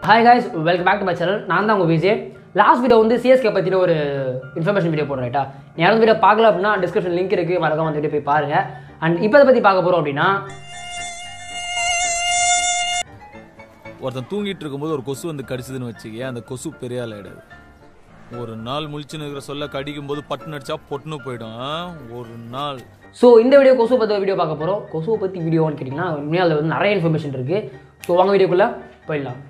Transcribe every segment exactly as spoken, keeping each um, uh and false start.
Hi guys, welcome back to my channel. நான் தான் உங்க விஜய். லாஸ்ட் வீடியோ வந்து C S K பத்தின ஒரு இன்ஃபர்மேஷன் வீடியோ போடுறேன் ரைட்டா. நீ யாரும் வீடியோ பார்க்கல அப்படினா டிஸ்கிரிப்ஷன் லிங்க் இருக்கு, மறக்காம அந்த வீடியோ போய் பாருங்க. அண்ட் இப்போ அத பத்தி பார்க்க போறோம் அப்படினா ஒருத்தன் தூங்கிட்டு இருக்கும்போது ஒரு கொசு வந்து கடிச்சதுன்னு வச்சுக்கே, அந்த கொசு பெரிய ஆள் ஆயிடாது. ஒரு நாள் முழிச்சுன்னு இருக்கிற சொல்ல கடிக்கும் போது பட்டுன்னு அடிச்சா பொட்டுன்னு போயிடும். ஒரு நாள். ஸோ இந்த வீடியோ கொசு பற்றி வீடியோ பார்க்க போகிறோம். கொசுவை பற்றி வீடியோன்னு கேட்டிங்கன்னா உண்மையாக அதில் வந்து நிறைய இன்ஃபர்மேஷன் இருக்குது. ஸோ வாங்க வீடியோக்குள்ளே போயிடலாம்.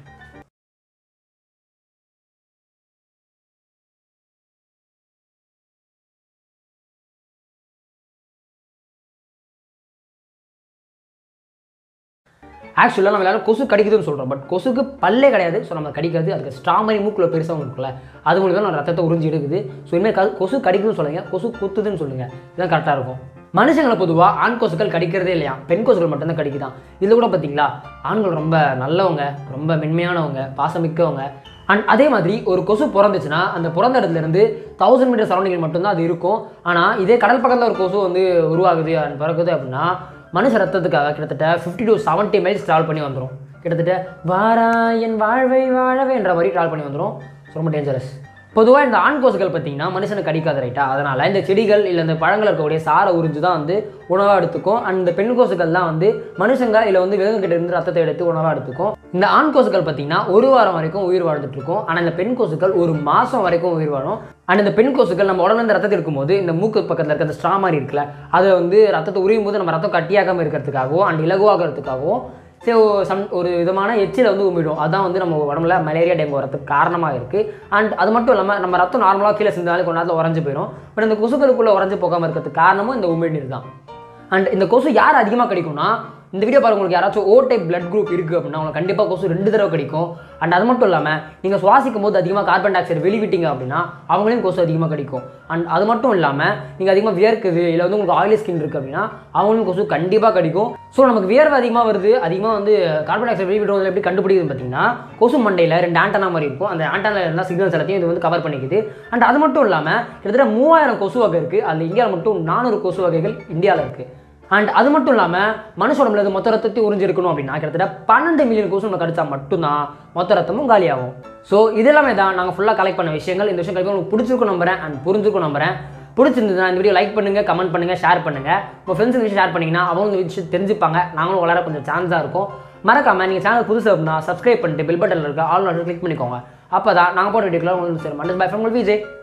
ஆக்சுவலாக நம்ம எல்லாரும் கொசு கடிக்குதுன்னு சொல்கிறோம், பட் கொசுக்கு பல்லே கிடையாது. ஸோ நம்ம கடிக்காது, அதுக்கு ஸ்ட்ராமரி மூக்கில் பெருசாக இருக்குல்ல, அது மூலிமா நம்ம ரத்தத்தை உறிஞ்சி எடுக்குது. ஸோ இனிமேல் கொசு கடிக்குதுன்னு சொல்லுங்கள், கொசு குத்துதுன்னு சொல்லுங்கள், இதுதான் கரெக்டாக இருக்கும். மனுஷங்களை பொதுவாக ஆண் கொசுக்கள் கடிக்கிறதே இல்லையா, பெண் கொசுக்கள் மட்டும்தான் கடிக்குதான். இதில் கூட பார்த்தீங்களா, ஆண்கள் ரொம்ப நல்லவங்க, ரொம்ப மென்மையானவங்க, பாசமிக்கவங்க. அண்ட் அதே மாதிரி ஒரு கொசு பிறந்துச்சுன்னா அந்த பிறந்த இடத்துலேருந்து தௌசண்ட் மீட்டர் சரௌண்டிங்கில் மட்டும்தான் அது இருக்கும். ஆனால் இதே கடல் பக்கத்தில் ஒரு கொசு வந்து உருவாகுது அண்ட் பிறகுது அப்படின்னா மனுஷ ரத்தத்துக்காக கிட்டத்தட்ட fifty to seventy miles travel பண்ணி வந்துடும். கிட்டத்தட்ட வாரா என் வாழ்வை வாழவே என்ற மாதிரி ட்ராவல் பண்ணி வந்துடும். ரொம்ப டேஞ்சரஸ். பொதுவாக இந்த ஆண் கொசுக்கள் பார்த்தீங்கன்னா மனுஷனை கடிக்காது ரைட்டா. அதனால் இந்த செடிகள் இல்லை இந்த பழங்கள் இருக்கக்கூடிய சாரை உறிஞ்சு தான் வந்து உணவாக எடுத்துக்கும். அண்ட் இந்த பெண் கொசுக்கள் தான் வந்து மனுஷங்க இல்லை வந்து விலங்குகிட்ட இருந்து ரத்தத்தை எடுத்து உணவாக எடுத்துக்கும். இந்த ஆண் கொசுக்கள் பார்த்தீங்கன்னா ஒரு வாரம் வரைக்கும் உயிர் வாழ்ந்துட்டு இருக்கும். ஆனால் இந்த பெண் கொசுக்கள் ஒரு மாதம் வரைக்கும் உயிர் வாழும். அண்ட் இந்த பெண் கொசுக்கள் நம்ம உடம்புல இருந்து ரத்தத்தை எடுக்கும்போது இந்த மூக்கு பக்கத்தில் இருக்க அந்த ஸ்ட்ரா மாதிரி இருக்குல்ல, அதை வந்து ரத்தத்தை உரியும் போது நம்ம ரத்தம் கட்டியாகாமல் இருக்கிறதுக்காகவும் அண்ட் இலகுவாகிறதுக்காகவும் ஸோ சம் ஒரு விதமான எச்சில் வந்து உமிடும். அதுதான் வந்து நம்ம உடம்புல மலேரியா டெங்கு வரதுக்கு காரணமாக இருக்குது. அண்ட் அது மட்டும் இல்லாமல் நம்ம ரத்தம் நார்மலாக கீழே சிந்தாலும் கொஞ்ச நேரத்தில் உறைஞ்சி போயிடும். பட் இந்த கொசுக்களுக்குள்ளே உறைஞ்சி போகாமல் இருக்கிறதுக்கு காரணமும் இந்த உமிழ்நீர் தான். அண்ட் இந்த கொசு யார் அதிகமாக கடிக்கும்னா, இந்த வீடியோ பாருங்க, உங்களுக்கு யாராச்சும் ஓ டைப் பிளட் குரூப் இருக்குது அப்படின்னா உங்களுக்கு கண்டிப்பாக கொசு ரெண்டு தடவை கடிக்கும். அண்ட் அது மட்டும் இல்லாமல் நீங்கள் சுவாசிக்கும் போது அதிகமாக கார்பன் டை ஆக்சைடு வெளிவிட்டீங்க அப்படின்னா அவங்களையும் கொசு அதிகமாக கடிக்கும். அண்ட் அது மட்டும் இல்லாமல் நீங்கள் அதிகமாக வியர்க்குது இல்லை வந்து உங்களுக்கு ஆயிலி ஸ்கின் இருக்குது அப்படின்னா அவங்களும் கொசு கண்டிப்பாக கடிக்கும். ஸோ நமக்கு வியர்வை அதிகமாக வருது, அதிகமாக வந்து கார்பன் டை ஆக்சைடு வெளிவிடுறது எப்படி கண்டுபிடிக்குதுன்னு பார்த்தீங்கன்னா, கொசு மண்டையில் ரெண்டு ஆண்டனா மாதிரி இருக்கும். அந்த ஆண்டனாவில் இருந்தால் சிக்னல்ஸ் எல்லாத்தையும் இது வந்து கவர் பண்ணிக்குது. அண்ட் அது மட்டும் இல்லாமல் கிட்டத்தட்ட மூவாயிரம் கொசு வகை இருக்குது. அதில் இந்தியாவில் மட்டும் நானூறு கொசு வகைகள் இந்தியாவில் இருக்குது. அண்ட் அது மட்டும் இல்லாமல் மனுஷ உடம்புல இது மொத்த ரத்தத்தை உறிஞ்சிருக்கணும் அப்படின்னா கிட்டத்தட்ட பன்னெண்டு மில்லியன் கொசு நம்ம கடிச்சா மட்டும்தான் மொத்த ரத்தமும் காலியாகும். ஸோ இது எல்லாமே தான் நாங்கள் ஃபுல்லாக கலெக்ட் பண்ண விஷயங்கள். இந்த விஷயம் கண்டிப்பாக உங்களுக்கு பிடிச்சிருக்கும் நம்புறேன் அண்ட் புரிஞ்சிருக்கும் நம்புறேன். பிடிச்சிருந்ததுன்னா இந்த வீடியோ லைக் பண்ணுங்கள், கமெண்ட் பண்ணுங்கள், ஷேர் பண்ணுங்கள். உங்கள் ஃப்ரெண்ட்ஸ் விஷயம் ஷேர் பண்ணிங்கன்னா அவங்க இந்த விஷயம் தெரிஞ்சுப்பாங்க, நாங்களும் வளர கொஞ்சம் சான்ஸாக இருக்கும். மறக்காமல் நீங்கள் சேனல் புதுசு அப்படின்னா சப்ஸ்கிரைப் பண்ணிட்டு பெல் பட்டனில் இருக்க ஆல் நோட்டிஃபிகேஷன் கிளிக் பண்ணிக்கோங்க. அப்போ தான் நாங்கள் போட்ட வீடியோக்கெல்லாம் உங்களுக்கு சேரும். Bye from Vijay.